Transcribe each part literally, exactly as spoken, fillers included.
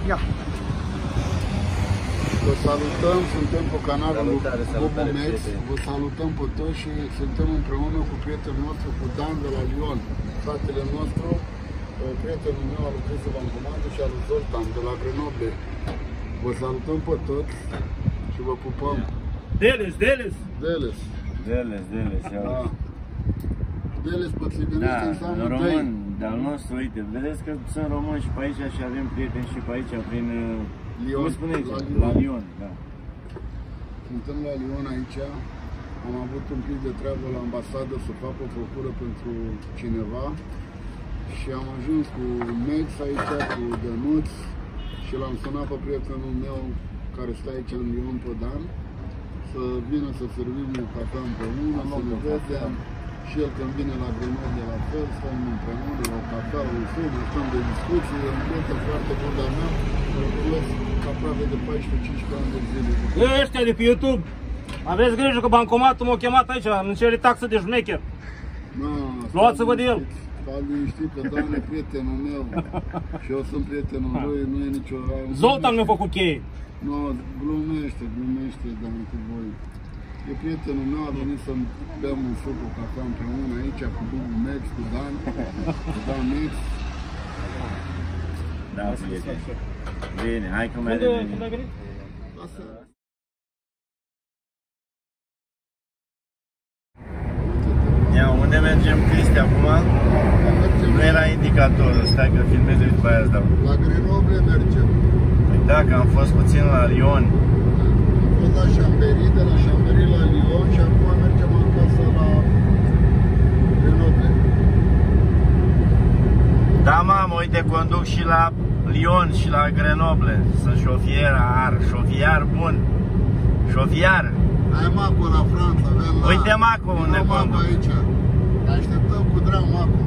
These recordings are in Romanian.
Ia. Vă salutăm, suntem pe canalul Bubumex, vă salutăm pe toți și suntem împreună cu prietenul nostru, cu Dan de la Lyon, fratele nostru, prietenul meu al lucrării bancomatul și al lui Zoltan de la Grenoble. Vă salutăm pe toți și vă pupăm. Deles, Deles! Deles. Deles, Deles, da. Deles, pățlivenește, da, înseamnă român, de-al nostru, uite, vedeți că sunt români și pe aici și avem prieteni și pe aici, prin Lyon, cum spuneți? la Lyon. La Lyon, da. Suntem la Lyon aici, am avut un pic de treabă la ambasadă să fac o procură pentru cineva și am ajuns cu Mex aici, cu Dănuț și l-am sunat pe prietenul meu care stă aici în Lyon, pe Dan, să vină să servim o cafea împreună, să ne vedem. Și el când vine la Grenoble la fel, stăm împreună la o cafea, un film, stăm de discuții, e un prieten foarte bun de-al meu, îl cunosc aproape de paisprezece cincisprezece ani de zile. Ei, ăștia de pe YouTube, aveți grijă că bancomatul m-a chemat aici, îmi cere taxă de șmecher. Luați-vă de el. Stai liniștit că Dan e prietenul meu și eu sunt prietenul lui, nu e nicio... Zoltan mi-a făcut cheie. Nu, glumește, glumește, Dan, cu voi. E prietenul meu, a venit să-mi beam un suc, o cafea împreună aici, cu Bubumex, cu Dan, cu Dan Mex. Da, prieteni. Bine, hai că mai revenim. Când ai venit? Ia, unde mergem, Cristi, acum? Nu era indicatorul, stai că filmez de după aia îți dau. La Grenoble mergem. Păi da, că am fost puțin la Lyon. Am fost la Chambéry, de la Chambéry la Lyon și acum mergem acasă la Grenoble. Da, mamă, uite, conduc și la Lyon și la Grenoble. Sunt șofiar, șofiar bun. Șofiar. Ai Maco la Franța, avem la... Uite Maco unde conduc. Aici. Te așteptăm cu drag, Maco.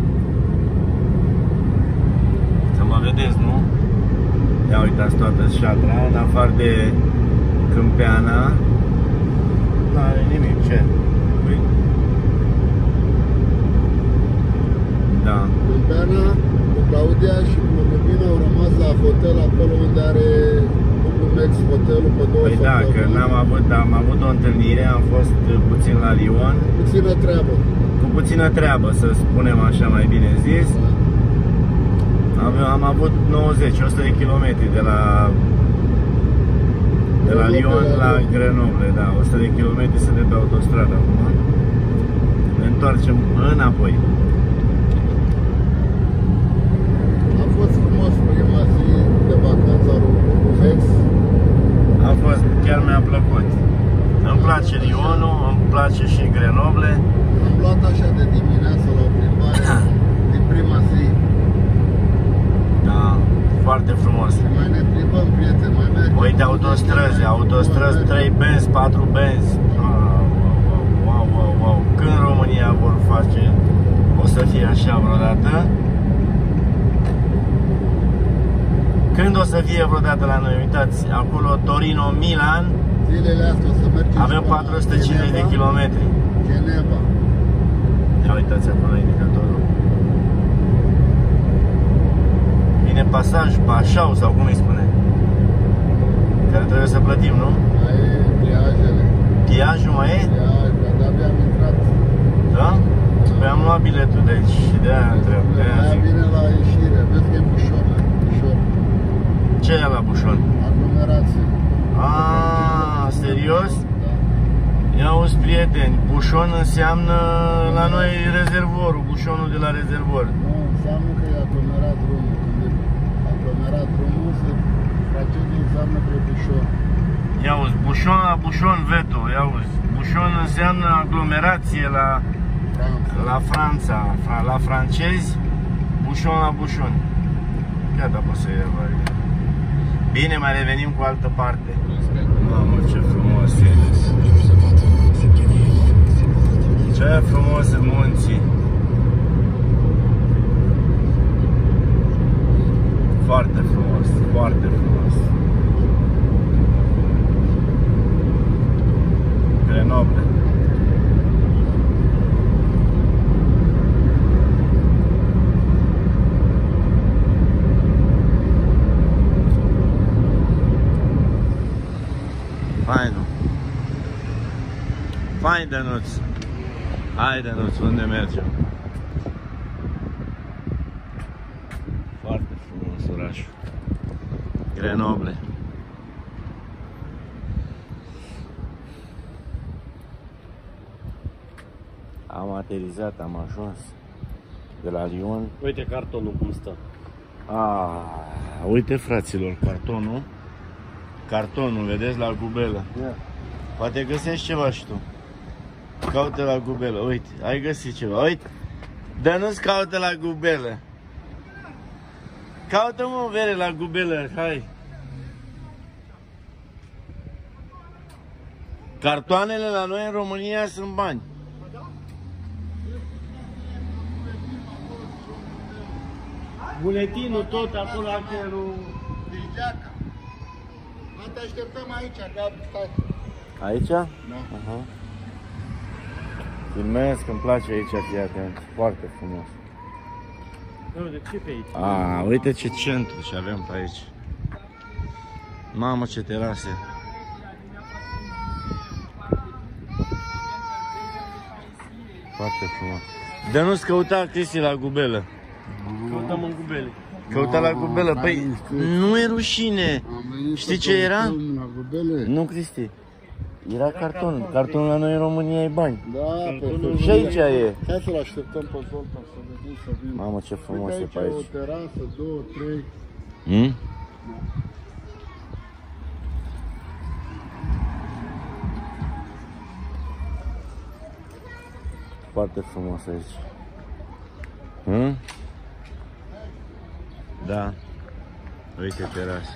Să mă vedeți, nu? Ia uitați toată șatra, în afară de Câmpeana. Nu are nimic, ce? Ui. Da. Câmpeana, cu Claudia și cu Rubina au rămas la hotel acolo unde are Bubumex hotelul pe două Păi da, că n-am avut, am avut o întâlnire, am fost puțin la Lyon. Puțină treabă. Cu puțină treabă, să spunem așa, mai bine zis. Am, am avut nouăzeci o sută de kilometri de la de la Lyon la Grenoble, da, o sută de kilometri să de pe autostradă acum. Ne întoarcem înapoi. A fost frumos prima zi de vacanță a lui Bubumex. A fost, chiar mi-a plăcut. Îmi place Lyonul, îmi place și Grenoble. Am luat așa de dimineață la o plimbare din prima zi. Da, foarte frumos. Și mai ne plimbăm, prieteni, mai mergem. Uite, autostrăzi, autostrăzi, trei benzi, patru benzi. Wow, wow, wow. Când România vor face, o să fie așa vreodată? Când o să fie vreodată la noi? Uitați, acolo Torino, Milan. Zilele astea o să mergem. Avem patru sute cincizeci de kilometri. Geneva. Ia uitați acolo indicatorul. Vine pasaj, pașau sau cum îi spune? Care trebuie să plătim, nu? Mai e pliajele. Pliajul mai e? Pliaj, dar de-abia am intrat. Da? Păi am luat biletul de aici și de-aia întreb. Aia vine la ieșire, vezi că e Bușon. Bușon. Ce e la Bușon? Aglomerație. Aaaa, serios? Da. Ia auzi, prieteni, Bușon înseamnă la noi rezervorul, Bușonul de la rezervor. Nu, înseamnă că e aglomerat drumul. Când e aglomerat drumul, se francezul înseamnă pe Bușon. Ia auzi, Bușon la Bușon, veto, ia auzi. Bușon înseamnă aglomerație la Franța. La Franța, la francezi, Bușon la Bușon. Gata, poți să iei. Bine, mai revenim cu altă parte. Mamă, ce frumos e. Ce frumos e munții. Foarte frumos, foarte frumos. Grenoble. Fain, nu? Fain, Dănuț. Hai, Dănuț, unde mergem? Foarte frumos orașul. Grenoble. Am aterizat, am ajuns de la Lyon. Uite cartonul cum stă. Ah, uite, fraților, cartonul. Cartonul, vedeți, la gubelă. Yeah. Poate găsești ceva și tu. Caută la gubelă, uite, ai găsit ceva, uite. Dă-nu-ți caută la gubelă. Caută, mă, vere, la gubelă, hai. Cartoanele la noi în România sunt bani. Buletinul tot acolo, achelul... Dirgeaca. Te așteptăm aici, gata, stai. Aici? Da. Aha. Filmez, că îmi place aici, fii atent. Foarte frumos. De ce pe aici? A, uite ce centru ce avem pe aici. Mamă, ce terase. Foarte frumos. Dă-nu-ți căuta, Cristi, la gubelă. Căutăm în gubele. Căuta la gubelă. Păi, nu e rușine. Știi ce era? La gubele. Nu, Cristi. Era carton. Cartonul la noi în România e bani. Da, pe Și aici e. Hai să-l așteptăm pe Zoltan să vedem să vină. Mamă, ce frumos e pe aici. aici. O terasă, două, trei. Hmm? Foarte frumos aici. Hmm? Da. Uite terasă.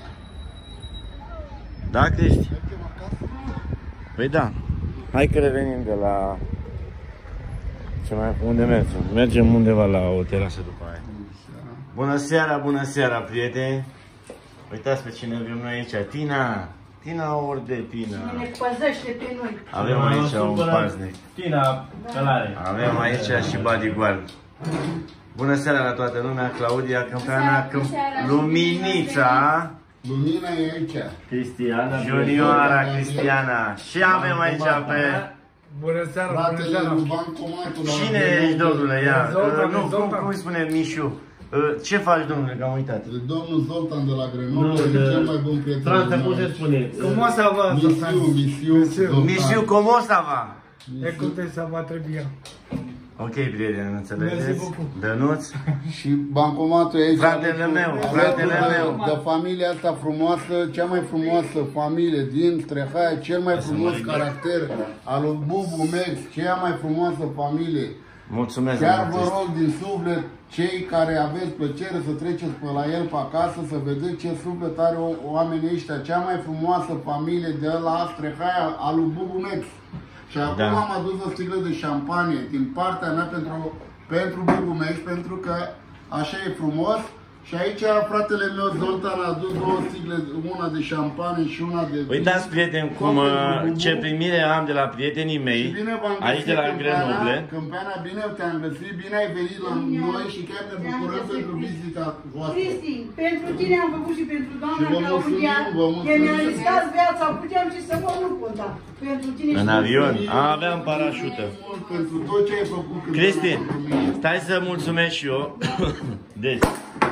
Da, Cristi? Păi da. Hai că revenim de la... Ce mai... Unde mergem? Mergem undeva la o terasă după aia. Bună seara, bună seara, prieteni! Uitați pe cine avem noi aici. Tina! Tina Orde, Tina! Ne păzește pe noi. Avem aici un paznic. Tina, călare. Avem aici și bodyguard. Bună seara la toată lumea, Claudia Câmpeana, Câmp... Luminița, Lumina e aici. Cristiana. Junioara Cristiana. Și avem aici pe... Bună seara, bună Fratele seara. lui bancomatul la Cine Grenoble. ești, domnule? Ia. Zoltan, Nu, cum, Zoltan. cum îi spune Mișu? Ce faci, domnule, că am uitat? De domnul Zoltan de la Grenoble, Nu, e de- cel mai bun prieten. Frate, al cum meu. se spune? Cum o să vă, Zoltan? Misiu, misiu, Zoltan. Mișu, cum o să va? E cum te să vă trebuie. Ok, prieteni, înțelegeți? Mersi beaucoup. Dănuț? Și bancomatul e aici. Fratele meu, fratele meu. De familia asta frumoasă, cea mai frumoasă familie din Strehaia, cel mai frumos caracter al lui Bubu Mex, cea mai frumoasă familie. Mulțumesc, Chiar vă artist. rog din suflet, cei care aveți plăcere să treceți pe la el pe acasă, să vedeți ce suflet are o, oamenii ăștia, cea mai frumoasă familie de la Strehaia, al lui Bubu Mex. Și acum Da. am adus o sticlă de șampanie din partea mea pentru, pentru Bubu Mex, pentru că așa e frumos. Și aici fratele meu Zoltan a adus două sticle, una de șampanie și una de vin. Uitați, prieteni, cum, Tot uh, pentru Bubu. ce primire am de la prietenii mei, Și bine v-am aici găsit, de la Câmpeana. Grenoble. Câmpeana, bine te-am găsit, bine ai venit la noi și chiar ne bucurăm pentru vizita voastră. Cristi, pentru tine am făcut și pentru Și doamna vă Claudia, mulțumim, vă mulțumim. că mi-a riscat viața, puteam și să mă nu conta. Pentru tine În și avion? pentru A, aveam parașută. Mult pentru tot ce ai făcut. Câmpeana, Cristi, pentru mine. stai să mulțumesc și eu. Deci.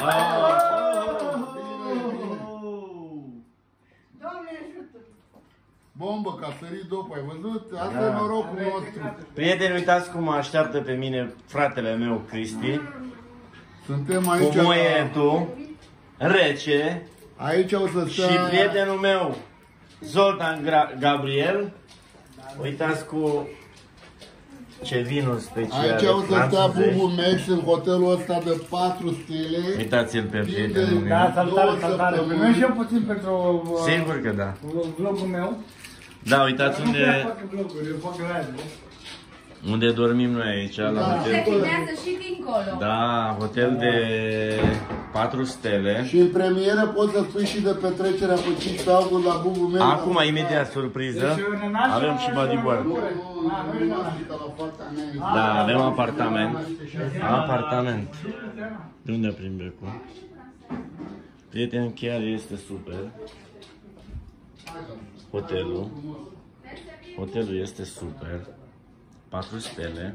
Doamne ajută! Bombă, ca sărit după, ai văzut? Asta Da. e norocul nostru. Prieteni, uitați cum mă așteaptă pe mine fratele meu, Cristi. Suntem aici, Cu moietul, rece. aici o să stea... Și prietenul meu, Zoltan Gra- Gabriel. Uitați cu ce vinuri speciale. Aici o să stea franțuzești. Bubu Mex în hotelul ăsta de patru stele. Uitați-l pe Timp de prietenul meu. Da, salutare, două salutare. săptămâni. Primești eu puțin pentru uh, Sigur că da. vlogul meu. Da, uitați Nu prea unde, fac vloguri, eu fac live. unde dormim noi aici, la Da. Se hotel. filmează și dincolo. Da, hotel de patru stele. Și în premieră poți să spui și de petrecerea pe cincisprezece august la Bubu Mex. Acum, imediat, surpriză, Deci, în nașul avem și bodyguard. Nu, Ah, nu, nu nu, e nu, nu, la foarte mea. Da, avem apartament. Apartament. De unde prin becul? Prieten, chiar este super. hotelul. Hotelul este super. patru stele.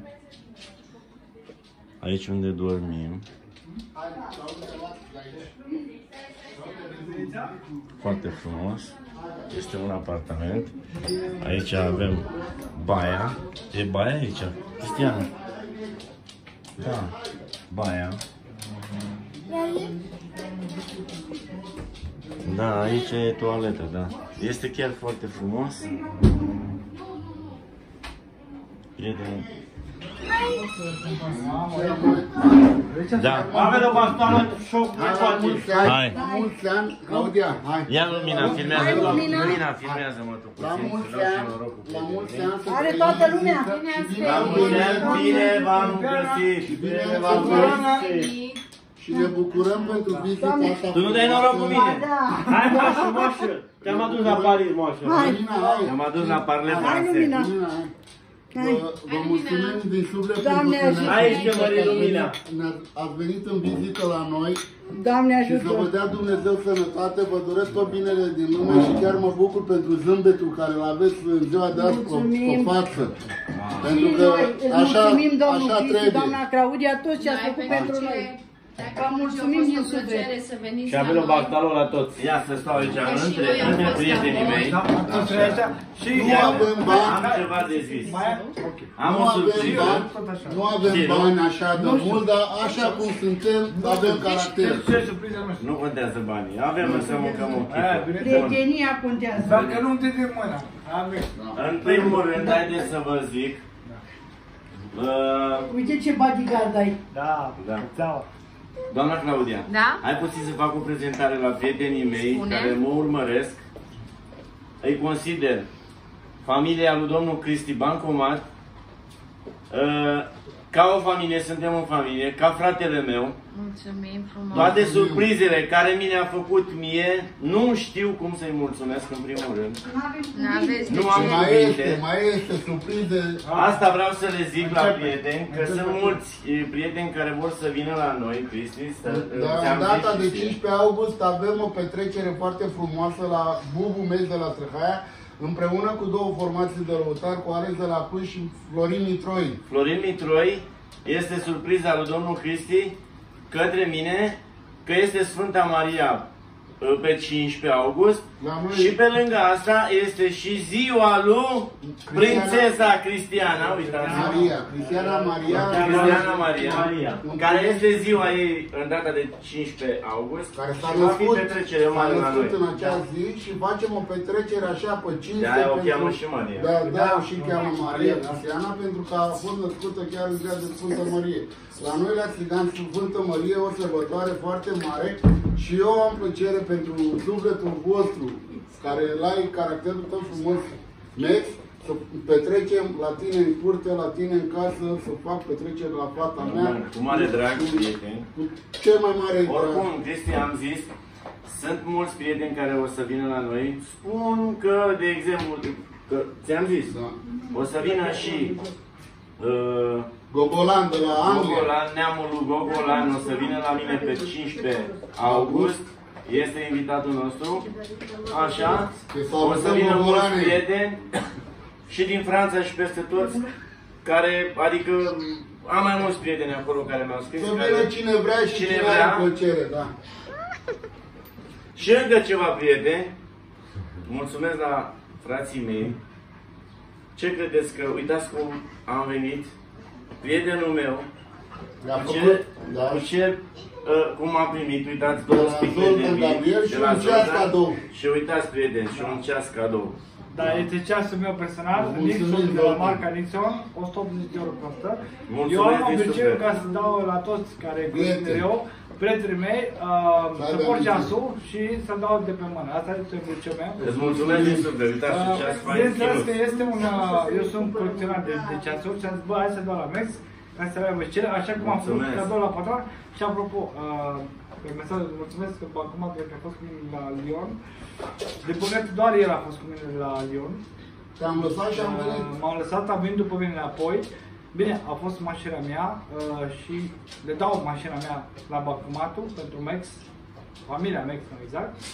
Aici unde dormim. Foarte frumos. Este un apartament. Aici avem baia. E baia aici? Cristian. Da. Baia. Da, aici e toaletă, da. Este chiar foarte frumos. Prieteni. Da. Avem o bastoană și o Hai. La mulți ani, Claudia, hai. Ia lumina, filmează, lumina, filmează-mă tu La puțin. mulți ani, la mulți ani să Are trăiți. toată lumea. La mulți ani, bine v-am găsit, bine v-am găsit. Și ne bucurăm pentru vizita asta. Tu nu dai noroc cu mine. Hai, moșă, moșă. Te-am adus la Paris, moșă. Lumina, hai. Am adus la Parle Hai, Francais. Lumina. Lumina, hai. Vă, vă mulțumim din suflet Doamne pentru că ajută. Aici te mări lumina. ne- ați venit în vizită la noi Doamne și să vă ajută. dea Dumnezeu sănătate, vă doresc tot binele din lume și chiar mă bucur pentru zâmbetul care îl aveți în ziua de azi pe Mulțumim. pe față. Și Pentru că noi îți așa, mulțumim, domnul așa Cristi, trebuie. doamna Claudia, toți ce ați făcut pentru noi. Vă mulțumim din suflet. Și avem o bactală la toți. Ia să stau aici între, între prietenii mei. Între aici și Nu avem bani, Am ceva de zis. mai ok. Am nu o avem surpriză. bani, nu avem Știi, nu? bani așa de mult, dar așa cum suntem, avem caracter. Ce surpriză nu știu. Nu contează banii. Avem să mâncăm o Aia, chipă. bine. Prietenia contează. Dacă nu te de mâna. Amin. În primul rând, haideți să vă zic. Uh, Uite ce bodyguard ai. Da, Da. țeaua. Doamna Claudia, Da? hai puțin să fac o prezentare la prietenii mei Spune. care mă urmăresc. Îi consider familia lui domnul Cristi Bancomat. Uh, Ca o familie, suntem o familie, ca fratele meu. Mulțumim frumos. Toate surprizele care mi le-a făcut mie, nu știu cum să-i mulțumesc în primul rând. N-aveți de Nu am ce. Mai cuvinte. este, mai este surprize. Asta vreau să le zic la prieteni, că sunt mulți e, prieteni care vor să vină la noi, Cristi, să Da, ți-am în data zis de și ție. cincisprezece august avem o petrecere foarte frumoasă la Bubu Meci de la Trăhaia, împreună cu două formații de lăutari, cu Alex de la Cluj și Florin Mitroi. Florin Mitroi este surpriza lui domnul Cristi către mine că este Sfânta Maria pe cincisprezece august La noi- și pe lângă asta este și ziua lui Prințesa Cristiana, uitați Maria, Cristiana Maria, Cristiana Maria, Maria. care este ziua ei în data de cincisprezece august care s-a și va fi născut, petrecere s-a mare la noi. născut în acea zi și facem o petrecere așa pe cinste. De-aia o pentru- cheamă și Maria. Da, da, o și cheamă Maria Cristiana pentru că a fost născută chiar în ziua de Sfântă Mărie. La noi la Țigan Sfântă Mărie o sărbătoare foarte mare și eu am plăcere pentru sufletul vostru care îl ai caracterul tău frumos, Mex, să petrecem la tine în curte, la tine în casă, să fac petrecere la fata mea. Cu mare drag, prieteni. Cu cel mai mare drag. Oricum, Cristi, am zis, sunt mulți prieteni care o să vină la noi. Spun că, de exemplu, că ți-am zis, Da. o să vină și uh, Gogolan de la Anglia. Gogolan, neamul lui Gogolan, o să vină la mine pe cincisprezece august. Este invitatul nostru. Așa. O să vină mulți prieteni și din Franța și peste toți, care, adică, am mai mulți prieteni acolo care mi-au scris. Să care- vină cine vrea și Cine cine, vrea. are plăcere, da. Și încă ceva, prieteni. Mulțumesc la frații mei. Ce credeți că, uitați cum am venit, prietenul meu, Le-a cu ce, făcut, da. cu ce uh, cum m-a primit, uitați două De la sticle de Zoltan vin, Gabriel și de la un ceas Zoltan. cadou. Și uitați, prieteni, și un ceas cadou. Da, este ceasul meu personal, Mulțumim, Nixon, de la Zoltan. marca Nixon, o sută optzeci de euro costă. Mulțumesc Eu am din obiceiul suflet. ca să dau la toți care Prieteni. cunosc eu, prietenii mei, uh, să aibă port amintiri. ceasul și să dau de pe mână. Asta este obiceiul meu. Îți mulțumesc din suflet, uitați și ceas fain Bineînțeles că schinos. este un, uh, eu sunt colecționar de, de ceasuri și am zis, bă, hai să dau la Mex, ca să le aibă cele, așa cum am făcut Mulțumesc. cadou la patron. Și apropo, uh, pe mesaj, mulțumesc că acum cred că a fost cu mine la Lyon. De păcate doar el a fost cu mine la Lyon. Te-am lăsat și am venit. Uh, M-am lăsat, am venit după mine înapoi. Bine, a fost mașina mea uh, și le dau mașina mea la Bacumatul pentru Mex, familia Mex, mai exact.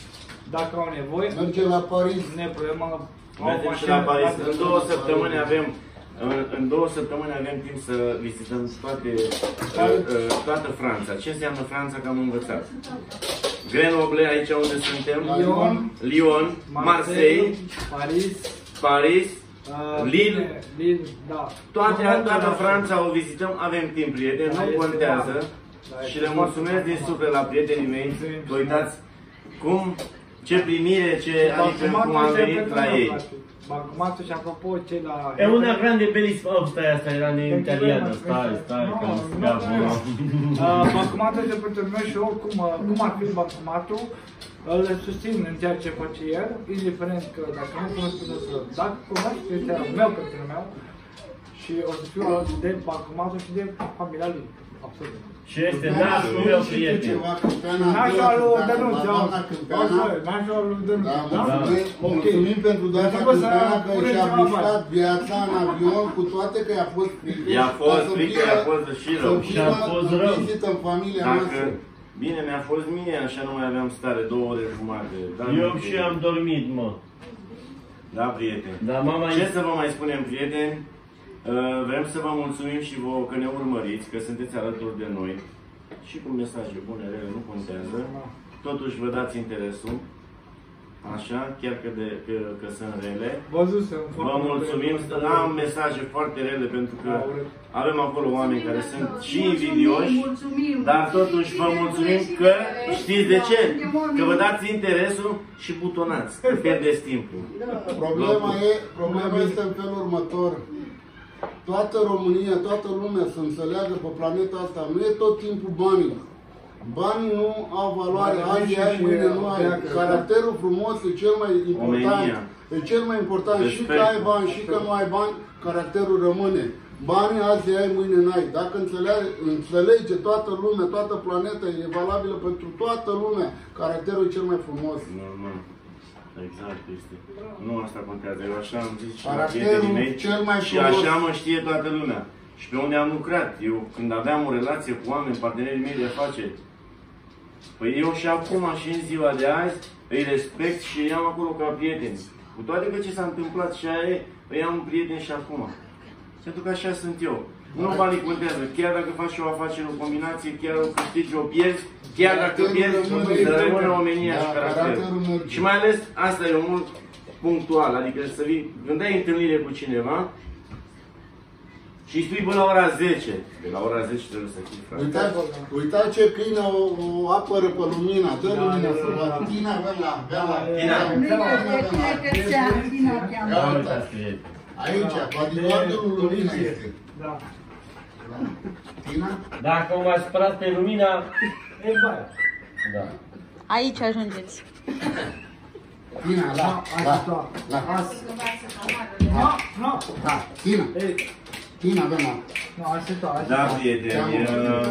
dacă au nevoie. Merge la Paris. Nu e problemă. Mergem și la Paris. În două săptămâni avem în, în două săptămâni avem timp să vizităm toate, uh, toată Franța. Ce înseamnă Franța, că am învățat. Grenoble, aici unde suntem, Lyon, Lyon, Marseille, Paris, Paris, uh, Lille, Lille, da. toate, toată Franța o vizităm, avem timp, prieteni, nu contează. Și le mulțumesc din suflet la prietenii mei, că uitați cum, ce primire, ce, adică cum am venit la ei. Bancomatul și apropo ce la... E una grande bellissima, oh stai, asta era în italiană, stai, stai, că nu scapă. Bancomatul este pentru noi și oricum, cum ar fi bancomatul, îl susțin în ceea ce face el, indiferent că dacă nu cunosc până să... Dacă cunosc, este al meu, prietenul meu, și o să fiu alături de bancomatul și de familia lui. Absolut. Și este nașul meu prieten. Nașul lui Dănuț, nașul lui Dănuț. Mulțumim pentru doamna Câmpeana că și-a mișcat viața în avion, cu toate că i-a fost frică. I-a fost frică, i-a fost și rău. Și a fost rău. În familia noastră. Bine, mi-a fost mie, așa nu mai aveam stare, două ore jumate. Eu și am dormit, mă. Da, prieteni. Da, mama. Ce să vă mai spunem, prieteni? Vrem să vă mulțumim și vouă că ne urmăriți, că sunteți alături de noi. Și cu mesaje bune, rele, nu contează. Totuși vă dați interesul. Așa, chiar că, de, că, că sunt rele. Vă mulțumim. Am mesaje foarte rele pentru că avem acolo oameni care sunt și invidioși. Dar totuși vă mulțumim că știți de ce? Că vă dați interesul și butonați. Că pierdeți timpul. Problema, e, problema este în felul următor. Toată România, toată lumea să înțeleagă pe planeta asta, nu e tot timpul banii. Banii nu au valoare, azi ai, mâine nu ai. Caracterul frumos e cel mai important. E cel mai important. Și că ai bani, și că nu ai bani, caracterul rămâne. Banii azi ai, mâine n-ai. Dacă înțelege, înțelege toată lumea, toată planeta, e valabilă pentru toată lumea. Caracterul e cel mai frumos. Normal. Exact, este. Nu asta contează. Eu așa am zis și la prietenii mei și așa mă știe toată lumea. Și pe unde am lucrat. Eu când aveam o relație cu oameni, partenerii mei de afaceri, păi eu și acum și în ziua de azi îi respect și îi am acolo ca prieteni. Cu toate că ce s-a întâmplat și aia e, îi am un prieten și acum. Pentru că așa sunt eu. Nu banii contează. Chiar dacă faci o afacere, o combinație, chiar dacă câștigi, o pierzi, chiar dacă pierzi, să rămână omenia și caracterul. Și mai ales, asta e mult punctual, adică să vii, când ai întâlnire cu cineva și îi spui până la ora zece. De la ora zece trebuie să fii, frate. Uitați, uitați ce câine o, o apără pe lumina, dă lumina să vadă. Tina, avem la, avem la. Tina. Aici, bodyguardul lumina este. Da. Tina? Dacă o mai supărați pe lumina, e bai. Da. Aici ajungeți. Tina, la, la, la. Nu, nu. Da, Tina. Tina, avem la. Nu, asta e tot. Da, prieteni.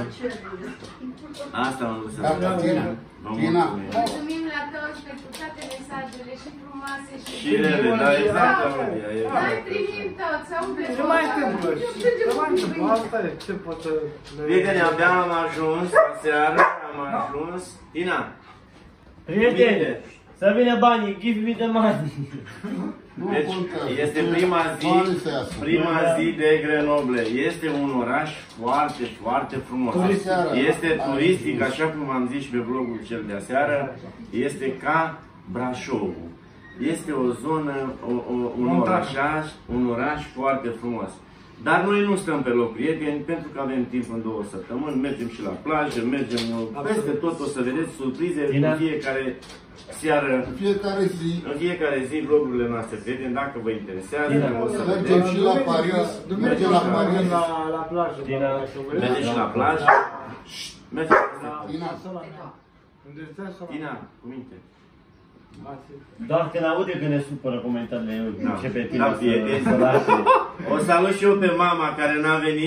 Asta m-am dus să da, Tina. Tina. Mulțumim la toți pentru toate mesajele și frumoase și... Și rele, da, exact. Noi primim tot, să umplem. Ce mai întâmplă? Ce mai întâmplă? Asta e, ce pot să... Prieteni, abia am ajuns, aseară am ajuns. Tina. prieteni, să vină banii, give me the money. Deci, este prima zi, prima zi de Grenoble. Este un oraș foarte, foarte frumos. Este turistic, așa cum am zis și pe blogul cel de aseară, este ca Brașovul. Este o zonă, o, o, un, oraș, un oraș foarte frumos. Dar noi nu stăm pe loc, prieteni, pentru că avem timp în două săptămâni, mergem și la plajă, mergem peste tot, o să vedeți surprize în fiecare seară, în fiecare zi, în fiecare zi, vlogurile noastre, prieteni, dacă vă interesează, o să mergem și la Paris, mergem la Paris, la, la plajă. Mergem și la plajă. Mergem la Tina. Tina, cu minte. Doar când aude că ne supără comentariile, eu începe Tina să lase. O salut și eu pe mama care n-a venit.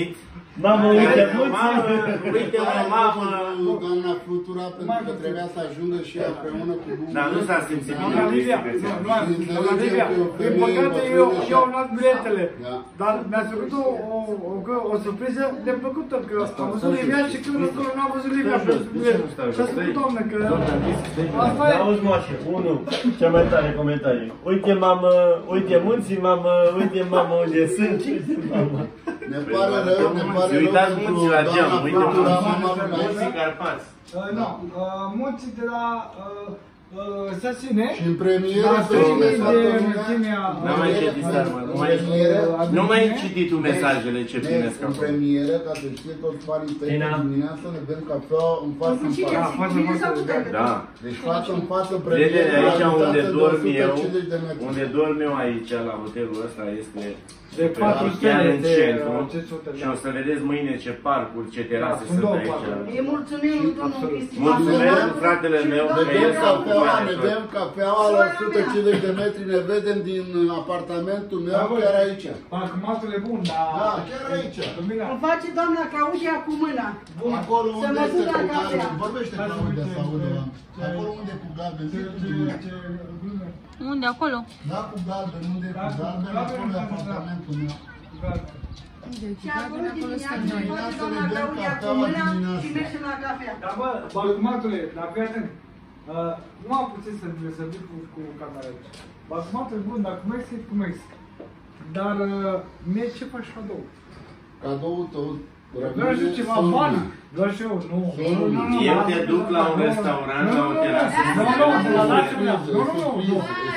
Mamă, uite, Mamă, uite mă, mamă. Doamna Flutura, pentru că trebuia să ajungă și ea împreună cu Dumnezeu. Dar nu s-a simțit bine. Doamna Livia, doamna Livia, din păcate eu, eu am luat biletele, dar mi-a făcut o, o, o, o surpriză de plăcută, că am văzut Livia și când acolo n-am văzut Livia pe bilet. Și-a spus, doamne, că asta e. Auzi, moașă, unul, cea mai tare comentarii. Uite, mamă, uite munții, mamă, uite, mamă, unde sunt, uite, mamă. Ne pare rău, ne pare rău Uitați munții la geam, uite Flutura, mama munții Bunaița. Carpați. Nu, munții de la Sasine. Și în premieră Da, să trei cine mii s-a de terminat. mulțimea. Nu mai citit, dar mă, nu mai Nu mai citit tu mesajele ce primesc În acolo. premieră, ca să știe toți fanii tăi, Bine. dimineața ne dăm cafeaua în față în față. Da. Deci față în față Prietene, premieră, aici la unde distanță de dorm o sută eu, cincizeci de metri. unde dorm eu aici, la hotelul ăsta, este De patru chiar stele în de centru. cinci sute, Și da. o să vedeți mâine ce parcuri, ce terase Da, sunt sunt două aici. parcuri. Îi mulțumim lui domnul Cristi. Mulțumesc fratele meu că Ne el vedem s-a cafeaua, ocupat ne de vedem cafeaua la o sută cincizeci de metri, ne vedem din apartamentul meu, chiar aici. Parcumatul e bun, dar... Da, chiar aici. Îl face doamna Claudia cu mâna. Acolo Să unde mă este duc la cu cafea. galben, vorbește Claudia să audă. Acolo unde e cu galben, zi tu din Unde? Acolo? Da, cu galben, unde e cu galben, acolo e apartamentul meu. Și acolo dimineața îl face doamna Claudia cu mâna și mergem la cafea. Dar bă, Parcumatule, dar fii atent. Uh, nu am putut să să duc cu, cu camera aici. Parcumatul e bun, dar cum ești, cum ești. Dar uh, mie ce faci cadou? Cadoul tău Vreau și ceva bani. Vreau și eu, nu. Nu, nu, nu. Eu te duc la un restaurant, la o terasă. Nu, nu, nu, la lacrimi. Nu, nu, nu.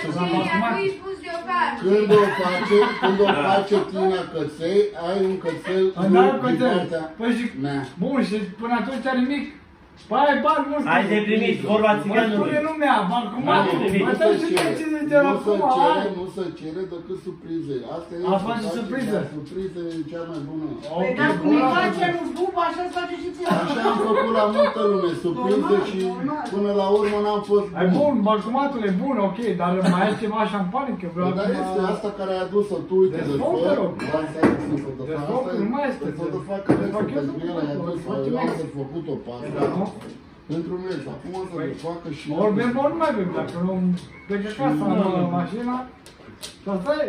Când o face, când o face Tina Căței, ai un cățel Îmi din dai un cățel. partea Păi și, mea. bun, și până atunci nimic. Păi ai bani mulți. Ai de primit, vorba Mă țiganului. spune lumea, bancomatul. Ai de primit. Mă Nu dă se și cere, cincizeci de la nu se acum, cere, hai. nu se cere decât surprize. Asta e A, face surpriză. Surpriză e cea mai bună. Păi dar cum îi face lui Bubu, așa-ți face și ție. Așa am făcut la multă lume, surpriză și până la urmă n-am fost Ai bun. bun, bancomatul e bun, ok, dar mai ai ceva șampanie, că vreau Dar este asta care ai adus-o tu, uite, de Dezvoltă, spăr. rog. Asta e să facă. Dezvoltă, nu mai este. Să facă facă Să fac eu, pentru să el, fac ai eu, adus, să fac eu. eu am făcut-o pe asta. Pentru noi și acum să le facă și... Ori bem, ori nu mai bem, dacă nu plec acasă, am mașina, și asta e.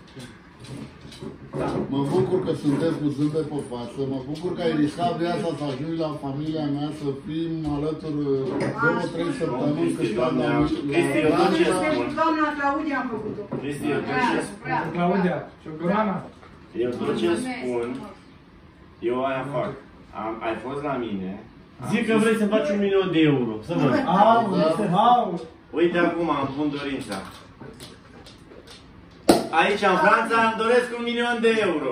Mă bucur că sunteți cu zâmbet pe față, mă bucur că ai riscat viața să ajungi la familia mea, să fim alături două, trei săptămâni cât am la Cristi, eu tot ce spun. Doamna Claudia am făcut-o. Cristi, eu tot ce spun. Claudia, și Gorana. Eu tot ce spun, eu aia fac. Am, ai fost la mine. Zic că vrei să faci un milion de euro. Să văd. Au, au. Uite acum, îmi pun dorința. Aici, în Franța, îmi doresc un milion de euro.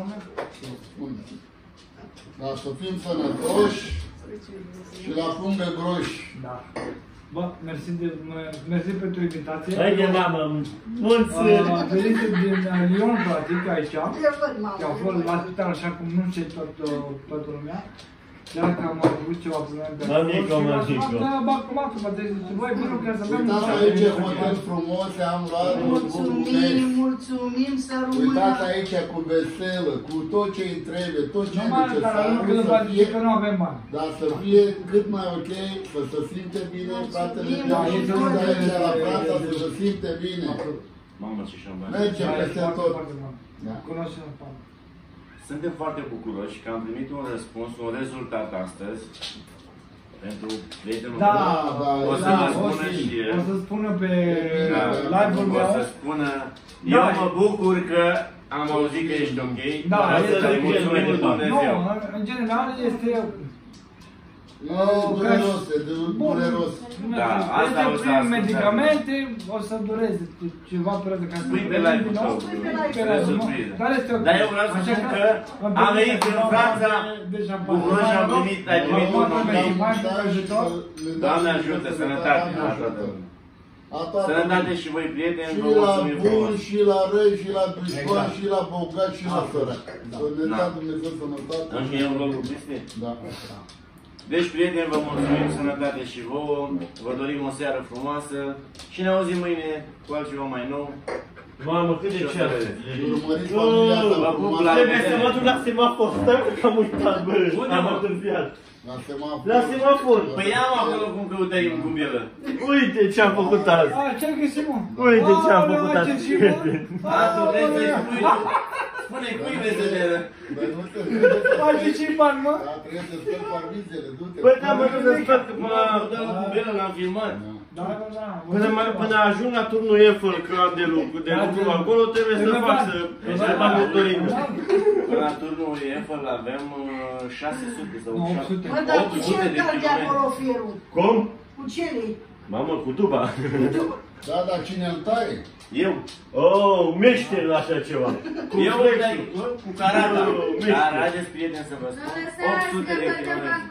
Ca să fim sănătoși și la punct de groși. Da. Bă, mersi, de, mersi pentru invitație. Haide, mamă, mulți... Am venit din Lyon, practic, aici. Că au fost la spital, așa cum nu știe tot, toată lumea. Iar că am avut ceva probleme pe Mămică, mămică. Da, bancomatul, mă deci, voi bunul ca să avem... Uitați aici hotel frumos, am luat un Mulțumim, mulțumim, să rămână. Uitați aici cu veselă, cu tot ce îi trebuie, tot ce Nu e mai dar necesar, nu că să zice fie, că nu avem bani. dar să fie cât mai ok, să se simte bine, fratele Mulțumim, meu, da, și e toți de- aici la de- Franța de- să se simte bine. Mamă, ce șambani. Mergem Da, e peste foarte, tot. foarte bun. Da. Cunoaștem bani. Suntem foarte bucuroși că am primit un răspuns, un rezultat astăzi. Pentru prietenul Da, meu. da, O să da, vă o spună să- și el. O să spună pe Da, live-ul o meu. să spună. Da. Eu mă bucur că am auzit că ești ok. Da, Vreau este să-i ok, mulțumesc mai lui departe. Nu, Dumnezeu. în general este... E dureros, e du- dureros. Da, asta este o să prin ascultăm. medicamente, o să dureze ceva perioadă ca să Pui pe vedem live-ul din nou. tău, Pui pe pe live-ul meu. surpriză. Dar este ok. Dar eu vreau să Așa spun că am venit în Franța, bucuroși am primit, ai primit un ok. Doamne ajută, sănătate la toată lumea. A toată Sănătate și voi, prieteni, și vă la mulțumim bun, frumos. și la răi, și la dușman, Exact. și la bogat, și la sărac. Să ne Da. dea Dumnezeu sănătate. În fine, un lucru, Cristi. Da. Deci, prieteni, vă mulțumim, sănătate și vouă, vă dorim o seară frumoasă și ne auzim mâine cu altceva mai nou. Mamă, cât de ceară. Urmăriți familia asta cu mare. Trebuie să mă duc la semafor. Stai că am uitat, bă. Am întârziat. La semafor. La semafor. Păi ia mă acolo cum căutai în cumbelă. Uite ce am făcut azi. A, ce-ai găsit, mă? Uite ce am făcut azi. A, tu vrei să-i spui? Spune, cui vrei să le... Băi, nu te Mai de ce bani, mă? Da, trebuie să speli parvizele, du-te. Păi da, mă, nu să sper că până... Da, la cumbelă l-am filmat. Da, da, da. Până, până ajung la turnul Eiffel, că am de lucru, de lucru acolo, trebuie să fac să... Să fac motorină. La turnul Eiffel avem șase sute sau opt sute. Bă, dar cu opt ce sute de trage acolo kilometri. fierul? Cum? Cu ce le? Mamă, cu tuba. Da, dar cine îl taie? Eu. Oh, meșter la așa ceva. Cu Eu dai cu carata. Dar haideți prieteni să vă spun. opt sute de kilometri.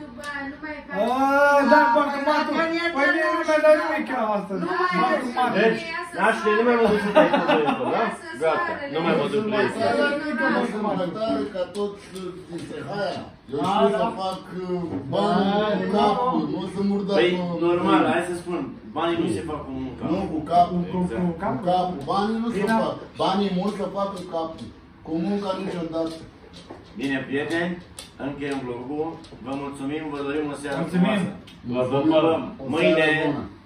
Aaa, da, bancomatul. Păi mie nu mi-a dat nimic astăzi. Bancomatul. Deci, Naște, nu mai mă duc să dai cu telefon, da? Gata, nu mai mă duc la ei. Completare ca tot dintre haia. Eu știu să fac bani cu capul, nu să murdă Păi, cu... normal, hai să spun, banii nu se fac cu munca. Nu, cu capul. Cu Cu capul. capul. Banii nu se fac. Banii mulți se fac cu capul. Cu munca niciodată. Bine, prieteni, încheiem vlogul. Vă mulțumim, vă dorim o seară Mulțumim. frumoasă. Vă pupăm. Mâine